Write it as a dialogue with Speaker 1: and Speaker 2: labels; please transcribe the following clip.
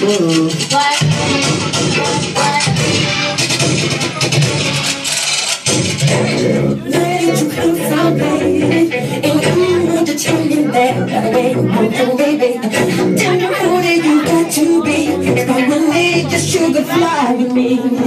Speaker 1: Where did you come from, baby? And I'm going to tell you that, baby. Tell me who that you got to be. Come and lay your sugar fly with me.